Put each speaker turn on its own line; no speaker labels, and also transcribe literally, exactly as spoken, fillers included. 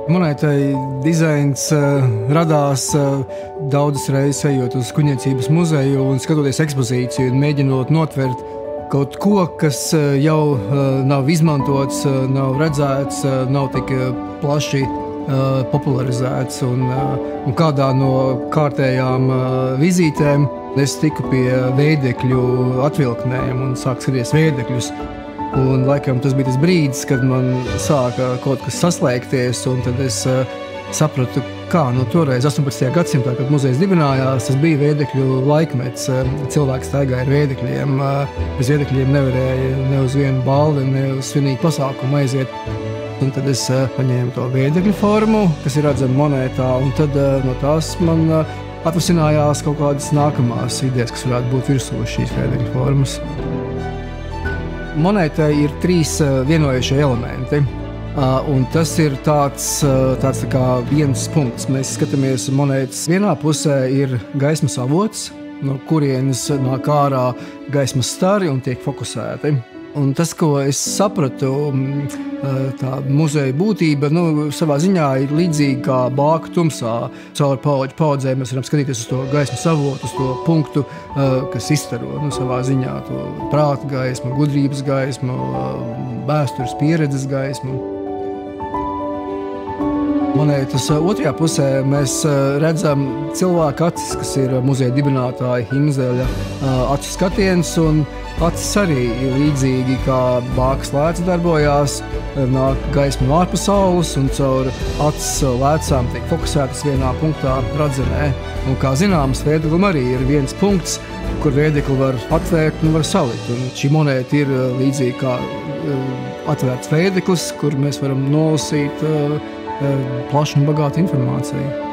Monētai dizains uh, radās uh, daudzas reizes ejot uz Kuģniecības muzeju un skatoties ekspozīciju un mēģinot notvert kaut ko, kas uh, jau uh, nav izmantots, uh, nav redzēts, uh, nav tik uh, plaši uh, popularizēts. Un, uh, un kādā no kārtējām uh, vizītēm es tiku pie veidekļu atvilknēm un sāku skatīties veidekļus. Un, laikam, tas bija tas brīdis, kad man sāka kaut kas saslēgties, un tad es uh, sapratu, kā nu, toreiz, astoņpadsmitajā gadsimtā, kad muzejs dibinājās, tas bija veidekļu laikmets. Uh, cilvēks staigāja ar veidekļiem. Uh, bez veidekļiem nevarēja ne uz vienu balli, ne uz svinīgu pasākumu aiziet. Un tad es uh, paņēmu to veidekļu formu, kas ir redzama monētā, un tad uh, no tās man uh, atvasinājās kaut kādas nākamās idejas, kas varētu būt virsū šīs veidekļu formas. Monētai ir trīs uh, vienojošie elementi, uh, un tas ir tāds, uh, tāds tā kā viens punkts. Mēs skatāmies monētas vienā pusē ir gaismas avots, no kurienes nāk ārā gaismas stari un tiek fokusēti. Un tas, ko es sapratu, tā muzeja būtība, nu, savā ziņā ir līdzīga kā bāka tumsā. Caur paudžu paudzēm mēs varam skatīties uz to gaismas avotu, uz to punktu, kas izstaro, nu, savā ziņā to prāta gaismu, gudrības gaismu, vēstures pieredzes gaismu. Monētas otrajā pusē mēs redzam cilvēku acis, kas ir muzeja dibinātāja Himzeļa acu skatiens, un acis arī ir līdzīgi kā bākas lēca darbojās, nāk gaisma no ārpasaules, un caur acis lēcām tiek fokusētas vienā punktā radzenē. Un, kā zināms, veideklim arī ir viens punkts, kur veidekli var atvērt un var salikt. Un šī monēta ir līdzīgi kā atvērts veideklis, kur mēs varam nolasīt plašu un bagātu informāciju.